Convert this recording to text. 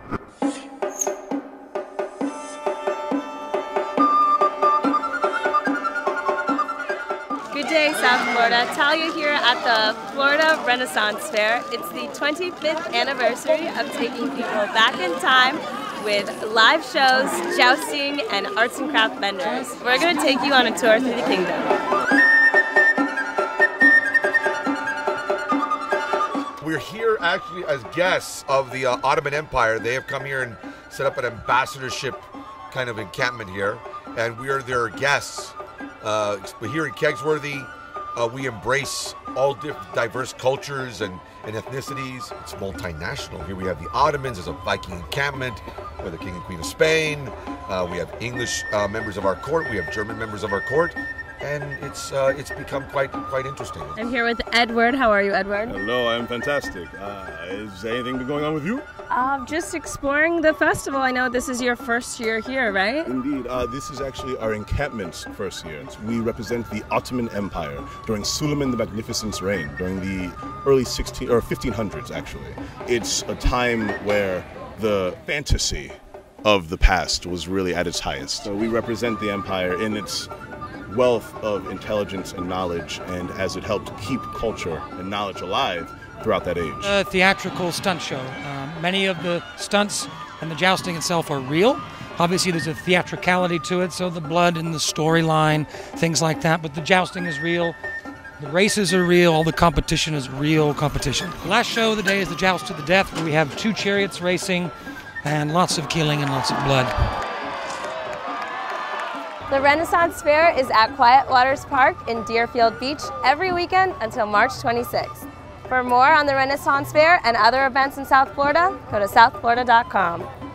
Good day, South Florida. Talia here at the Florida Renaissance Fair. It's the 25th anniversary of taking people back in time with live shows, jousting, and arts and craft vendors. We're going to take you on a tour through the kingdom. We're here actually as guests of the Ottoman Empire. They have come here and set up an ambassadorship kind of encampment here, and we are their guests. Here in Kegsworthy, we embrace all diverse cultures and ethnicities. It's multinational. Here we have the Ottomans as a Viking encampment. We're the King and Queen of Spain. We have English members of our court. We have German members of our court. And it's become quite interesting. I'm here with Edward. How are you, Edward? Hello, I'm fantastic. Is anything been going on with you? Just exploring the festival. I know this is your first year here, right? Indeed. This is actually our encampment's first year. We represent the Ottoman Empire during Suleiman the Magnificent's reign, during the early 1500s, actually. It's a time where the fantasy of the past was really at its highest. So we represent the empire in its wealth of intelligence and knowledge, and as it helped keep culture and knowledge alive throughout that age. A theatrical stunt show. Many of the stunts and the jousting itself are real. Obviously there's a theatricality to it, so the blood and the storyline, things like that, but the jousting is real. The races are real, all the competition is real competition. The last show of the day is the Joust to the Death, where we have 2 chariots racing and lots of killing and lots of blood. The Renaissance Fair is at Quiet Waters Park in Deerfield Beach every weekend until March 26th. For more on the Renaissance Fair and other events in South Florida, go to southflorida.com.